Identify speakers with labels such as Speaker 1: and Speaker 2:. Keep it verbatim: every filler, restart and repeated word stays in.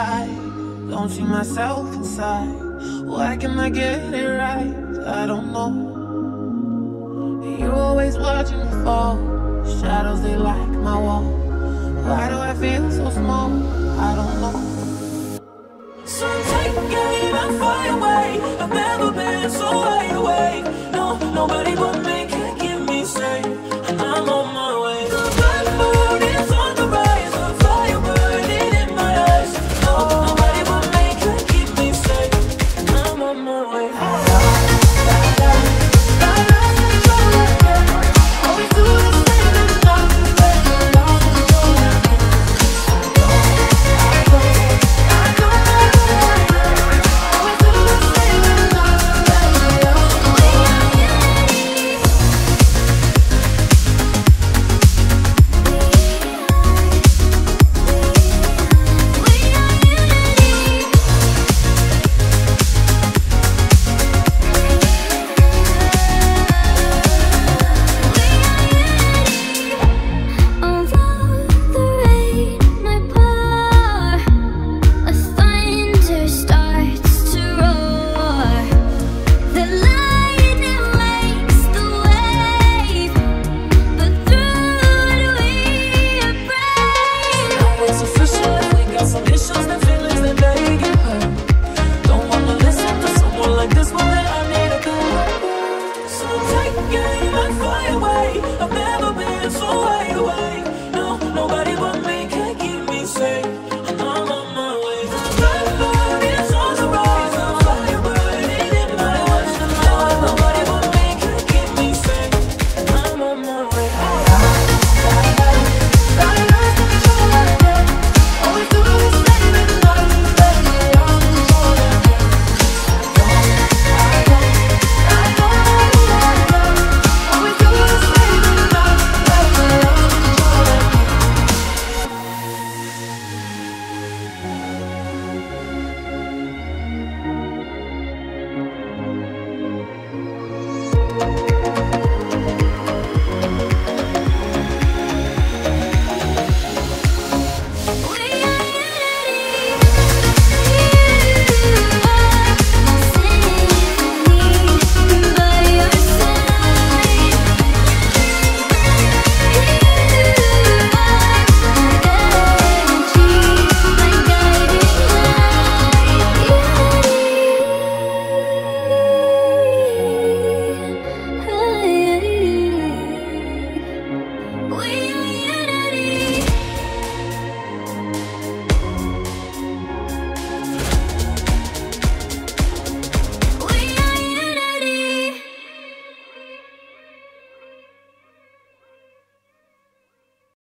Speaker 1: light. Don't see myself inside. Why can I get it right? I don't know. You're always watching me fall. Shadows, they like my wall. Why do I feel so small? I don't know. So take it and fly away. I've never been so wide awake. No, nobody but me.